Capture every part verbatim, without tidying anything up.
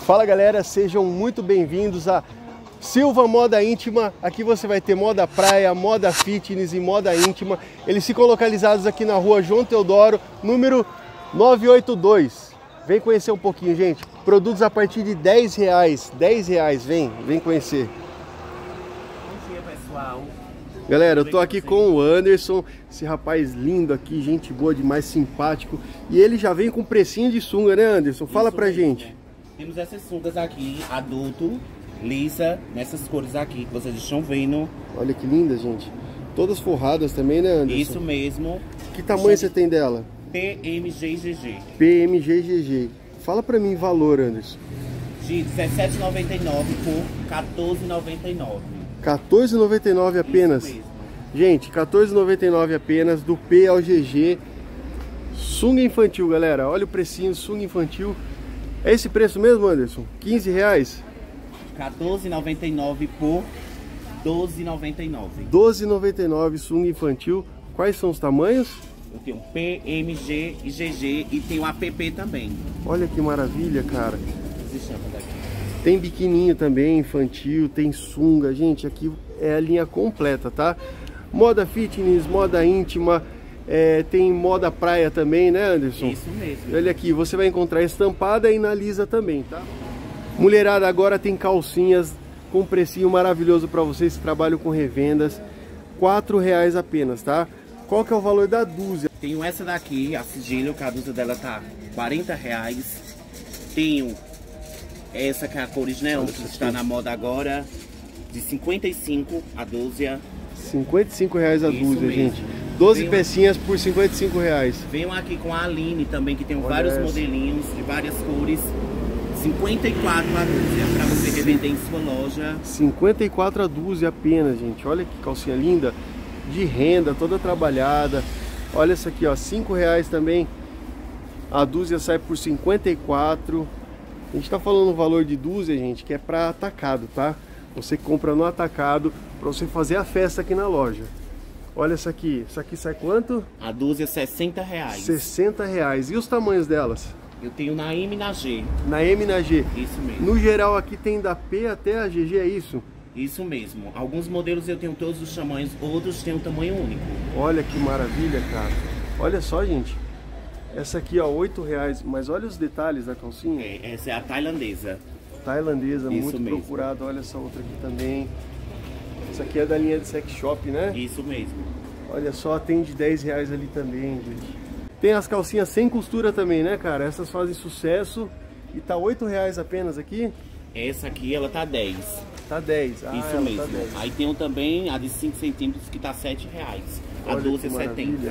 Fala galera, sejam muito bem-vindos a Silva Moda Íntima. Aqui você vai ter moda praia, moda fitness e moda íntima. Eles ficam localizados aqui na rua João Teodoro, número novecentos e oitenta e dois. Vem conhecer um pouquinho, gente. Produtos a partir de dez reais. dez reais, vem, vem conhecer. Bom dia, pessoal. Galera, eu tô aqui com o Anderson, esse rapaz lindo aqui, gente boa demais, simpático. E ele já vem com precinho de sunga, né, Anderson? Fala Isso pra mesmo. gente. Temos essas sungas aqui, adulto, lisa, nessas cores aqui que vocês estão vendo. Olha que linda, gente. Todas forradas também, né, Anderson? Isso mesmo. Que tamanho você tem dela? P M G G G. P M G G G. Fala pra mim valor, Anderson. De dezessete reais e noventa e nove centavos por quatorze reais e noventa e nove centavos. quatorze reais e noventa e nove centavos apenas. Isso mesmo. Gente, quatorze reais e noventa e nove centavos apenas, do P ao G G. Sunga infantil, galera. Olha o precinho, sunga infantil. É esse preço mesmo, Anderson? quinze reais? quatorze reais e noventa e nove centavos por doze reais e noventa e nove centavos. doze reais e noventa e nove centavos, sunga infantil. Quais são os tamanhos? Eu tenho P, M, G e G G e tenho A P P também. Olha que maravilha, cara. As estampas daqui. Tem biquininho também, infantil, tem sunga. Gente, aqui é a linha completa, tá? Moda fitness, moda íntima, é, tem moda praia também, né, Anderson? Isso mesmo. Olha aqui, você vai encontrar estampada e na lisa também, tá? Mulherada, agora tem calcinhas com um precinho maravilhoso para vocês que trabalham com revendas. quatro reais apenas, tá? Qual que é o valor da dúzia? Tenho essa daqui, a sigilo, que a dúzia dela tá quarenta reais. Tenho essa que é a cor original, que está na moda agora, de cinquenta e cinco a dúzia. cinquenta e cinco reais a Isso dúzia, mesmo. gente. doze Venho- pecinhas por cinquenta e cinco reais. Venho aqui com a Aline também, que tem Olha vários essa. modelinhos de várias cores. cinquenta e quatro a dúzia, para você revender em sua loja. cinquenta e quatro a dúzia apenas, gente. Olha que calcinha linda. De renda, toda trabalhada. Olha essa aqui, ó, cinco reais também. A dúzia sai por cinquenta e quatro. A gente tá falando o valor de dúzia, gente, que é para atacado, tá? Você compra no atacado para você fazer a festa aqui na loja. Olha essa aqui. Essa aqui sai quanto? A dúzia sessenta reais. sessenta reais. E os tamanhos delas? Eu tenho na M e na G. Na M e na G. Isso mesmo. No geral aqui tem da P até a G G, é isso? Isso mesmo. Alguns modelos eu tenho todos os tamanhos, outros têm um tamanho único. Olha que maravilha, cara. Olha só, gente. Essa aqui, ó, oito reais. Mas olha os detalhes da calcinha. É, essa é a tailandesa. Tailandesa, Isso muito mesmo. procurada. Olha essa outra aqui também. Essa aqui é da linha de sex shop, né? Isso mesmo. Olha só, tem de dez reais ali também, gente. Tem as calcinhas sem costura também, né, cara? Essas fazem sucesso. E tá oito reais apenas aqui? Essa aqui, ela tá dez. Tá dez. Ah, Isso ela mesmo. tá dez. Aí tem um também, a de cinco centímetros, que tá sete reais. A Olha doze que é setenta. maravilha.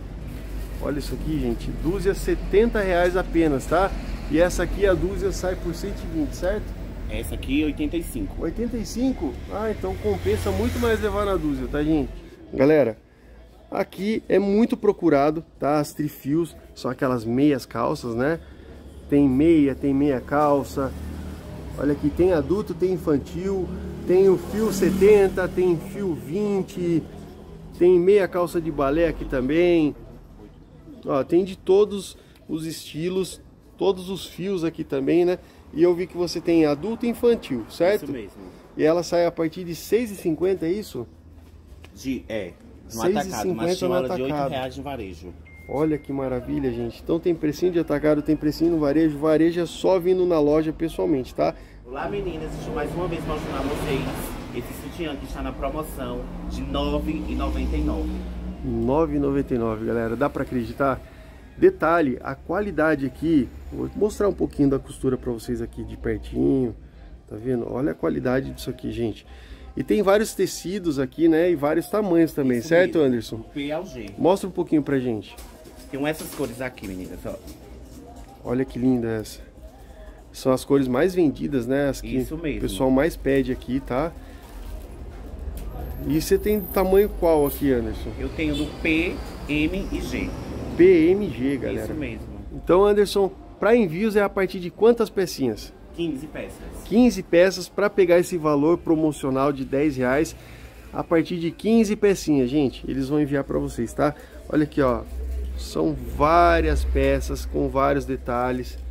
Olha isso aqui, gente. Dúzia setenta reais apenas, tá? E essa aqui, a dúzia sai por cento e vinte, certo? Essa aqui, oitenta e cinco. oitenta e cinco? Ah, então compensa muito mais levar na dúzia, tá, gente? Galera, aqui é muito procurado, tá? As trifios, são aquelas meias calças, né? Tem meia, tem meia calça. Olha aqui, tem adulto, tem infantil, tem o fio setenta, tem fio vinte, tem meia calça de balé aqui também. Ó, tem de todos os estilos, todos os fios aqui também, né? E eu vi que você tem adulto e infantil, certo? Isso mesmo. E ela sai a partir de seis reais e cinquenta, é isso? De, é, no seis reais e atacado. Mas cinquenta tinha no ela de oito atacado. reais no varejo. Olha que maravilha, gente. Então tem precinho de atacado, tem precinho no varejo. Varejo é só vindo na loja pessoalmente, tá? Olá, meninas. Deixa eu mais uma vez mostrar a vocês esse sutiã que está na promoção de nove reais e noventa e nove centavos. nove reais e noventa e nove centavos, galera. Dá pra acreditar? Detalhe, a qualidade aqui, vou mostrar um pouquinho da costura pra vocês aqui de pertinho. Tá vendo? Olha a qualidade disso aqui, gente. E tem vários tecidos aqui, né? E vários tamanhos também, Isso certo, mesmo. Anderson? Do P ao G. Mostra um pouquinho pra gente. Tem essas cores aqui, meninas, ó. Olha que linda essa. São as cores mais vendidas, né? As que Isso mesmo. o pessoal mais pede aqui, tá? E você tem tamanho qual aqui, Anderson? Eu tenho do P, M e G. P M G, galera. Isso mesmo. Então, Anderson, para envios é a partir de quantas pecinhas? quinze peças. quinze peças para pegar esse valor promocional de dez reais. A partir de quinze pecinhas, gente. Eles vão enviar para vocês, tá? Olha aqui, ó. São várias peças com vários detalhes.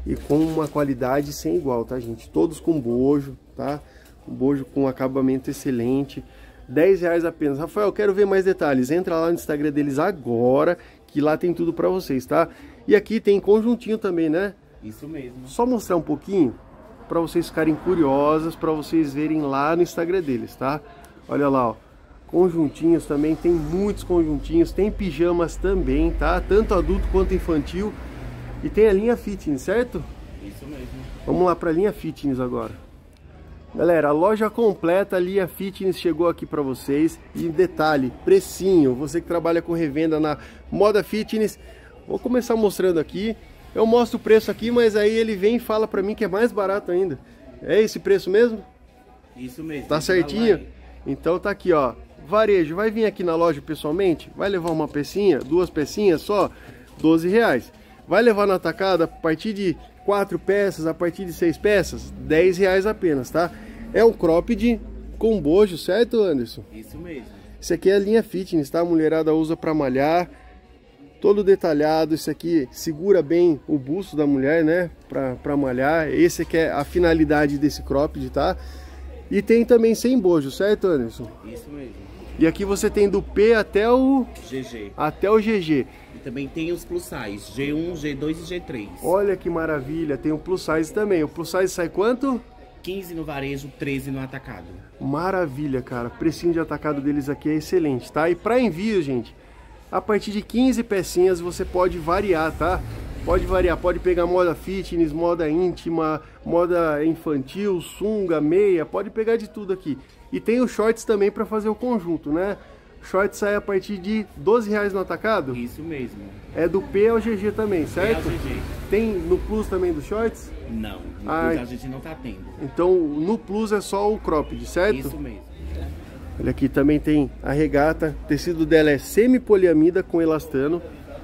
e com uma qualidade sem igual, tá, gente? Todos com bojo, tá? Um bojo com acabamento excelente. dez reais apenas. Rafael, eu quero ver mais detalhes. Entra lá no Instagram deles agora, que lá tem tudo pra vocês, tá? E aqui tem conjuntinho também, né? Isso mesmo. Só mostrar um pouquinho para vocês ficarem curiosos, para vocês verem lá no Instagram deles, tá? Olha lá, ó. Conjuntinhos também, tem muitos conjuntinhos, tem pijamas também, tá? Tanto adulto quanto infantil. E tem a linha fitness, certo? Isso mesmo. Vamos lá para a linha fitness agora. Galera, a loja completa, a linha fitness chegou aqui para vocês. E detalhe, precinho, você que trabalha com revenda na moda fitness, vou começar mostrando aqui. Eu mostro o preço aqui, mas aí ele vem e fala para mim que é mais barato ainda. É esse preço mesmo? Isso mesmo. Tá certinho? Então tá aqui, ó. Varejo, vai vir aqui na loja pessoalmente, vai levar uma pecinha, duas pecinhas só, doze reais. Vai levar na atacada a partir de quatro peças, a partir de seis peças, dez reais apenas, tá? É um cropped com bojo, certo, Anderson? Isso mesmo. Isso aqui é a linha fitness, tá? A mulherada usa para malhar, todo detalhado. Isso aqui segura bem o busto da mulher, né? Pra, pra malhar. Esse aqui é a finalidade desse cropped, tá? E tem também sem bojo, certo, Anderson? Isso mesmo. E aqui você tem do P até o G G. Até o G G. E também tem os plus size, G um, G dois e G três. Olha que maravilha, tem o plus size também. O plus size sai quanto? quinze no varejo, treze no atacado. Maravilha, cara. O precinho de atacado deles aqui é excelente, tá? E para envio, gente, a partir de quinze pecinhas você pode variar, tá? Pode variar, pode pegar moda fitness, moda íntima, moda infantil, sunga, meia, pode pegar de tudo aqui. E tem os shorts também para fazer o conjunto, né? Shorts sai a partir de doze reais no atacado? Isso mesmo. É do P ao G G também, certo? P ao G G. Tem no Plus também dos shorts? Não, no Ah, Plus a gente não tá tendo. Então no Plus é só o cropped, certo? Isso mesmo. Olha aqui, também tem a regata, o tecido dela é semi-poliamida com elastano.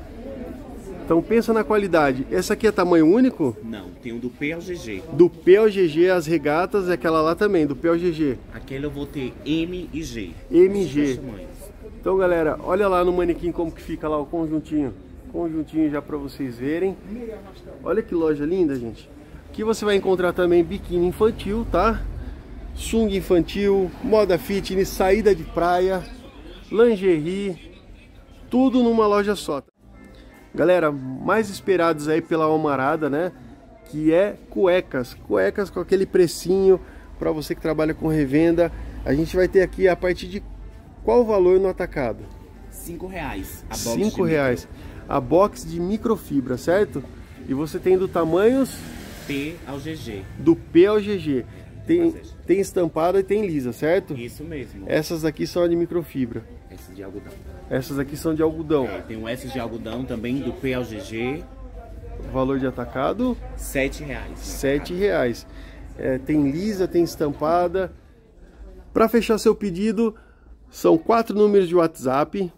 Então pensa na qualidade. Essa aqui é tamanho único? Não, tem o do P ao G G. Do P ao G G, as regatas, é aquela lá também, do P ao G G. Aquele eu vou ter M e G. M G. Tamanhos. Então galera, olha lá no manequim como que fica lá o conjuntinho. Conjuntinho já para vocês verem. Olha que loja linda, gente. Aqui você vai encontrar também biquíni infantil, tá? Sunga infantil, moda fitness, saída de praia, lingerie, tudo numa loja só. Galera, mais esperados aí pela Almarada, né? Que é cuecas, cuecas com aquele precinho para você que trabalha com revenda. A gente vai ter aqui a partir de qual valor no atacado? Cinco reais. A box Cinco de reais. A box de microfibra, certo? E você tem do tamanhos P ao G G. do P ao G G. Tem, tem estampada e tem lisa, certo? Isso mesmo. Essas aqui são de microfibra. Esse de algodão. Essas aqui são de algodão. É, tem um S de algodão também, do P ao G G. Valor de atacado? Sete reais. Sete reais. É, tem lisa, tem estampada. Para fechar seu pedido, são quatro números de WhatsApp.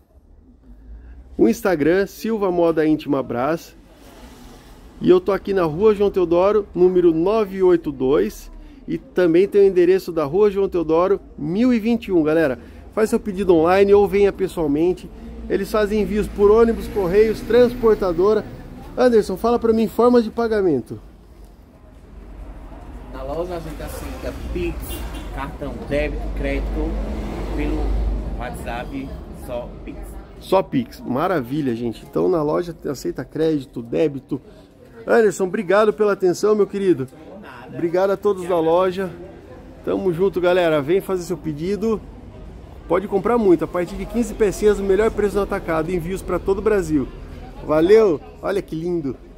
O Instagram, Silva Moda Íntima Brás. E eu tô aqui na Rua João Teodoro, número novecentos e oitenta e dois. E também tem o endereço da Rua João Teodoro, mil e vinte e um, galera. Faz seu pedido online ou venha pessoalmente. Eles fazem envios por ônibus, correios, transportadora. Anderson, fala pra mim formas de pagamento. Na loja a gente aceita Pix, cartão débito, crédito, pelo WhatsApp, só Pix. Só Pix, maravilha, gente. Então na loja aceita crédito, débito. Anderson, obrigado pela atenção, meu querido. Nada. Obrigado a todos da loja. Tamo junto, galera. Vem fazer seu pedido. Pode comprar muito. A partir de quinze pecinhas, o melhor preço no atacado. Envios para todo o Brasil. Valeu. Olha que lindo.